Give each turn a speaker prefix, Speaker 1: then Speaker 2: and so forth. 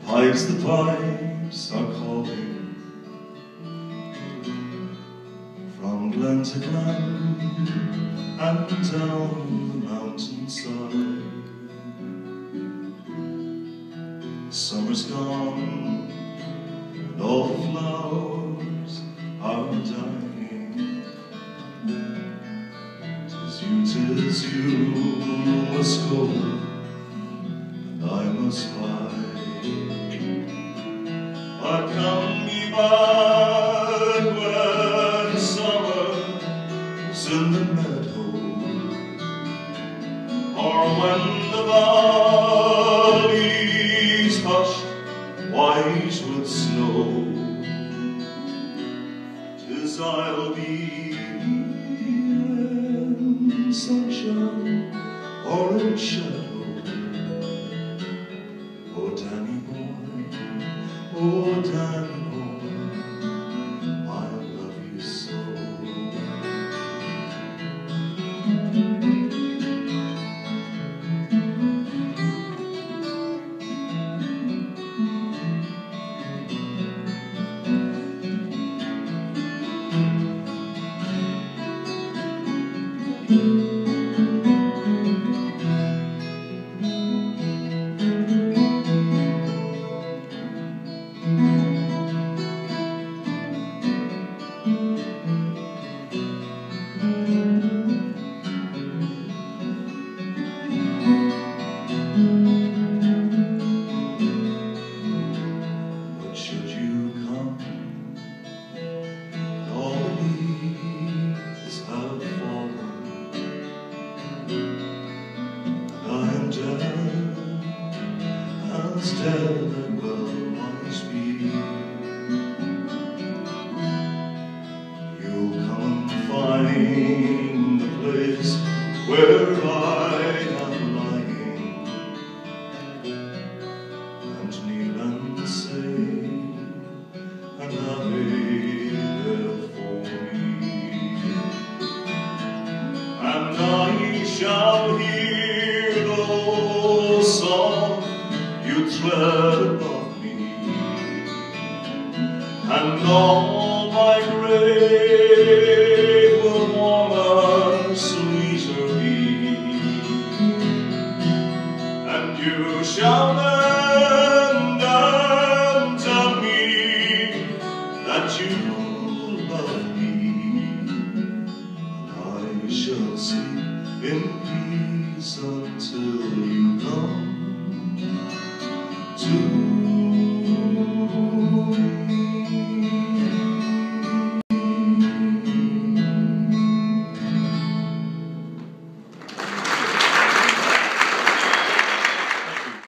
Speaker 1: Pipes, the pipes are calling from glen to glen and down the mountainside. Summer's gone and all the flowers are dying. 'Tis you must go and I must bide. But come ye back when summer's in the meadow, or when the valley's hushed white with snow. 'Tis I'll be in sunshine or in shadow. Oh, Danny boy, oh, Danny boy, I love you so. Should you come, all the leaves have fallen, and I am dead, as dead I well might be. You'll come and find the place where I am lying, and kneel and say an Ave there for me, and I shall hear those songs you tread above me, and all my grave will warmer, sweeter be, and you shall bend and tell me that you love me, and I shall sleep in peace until you come to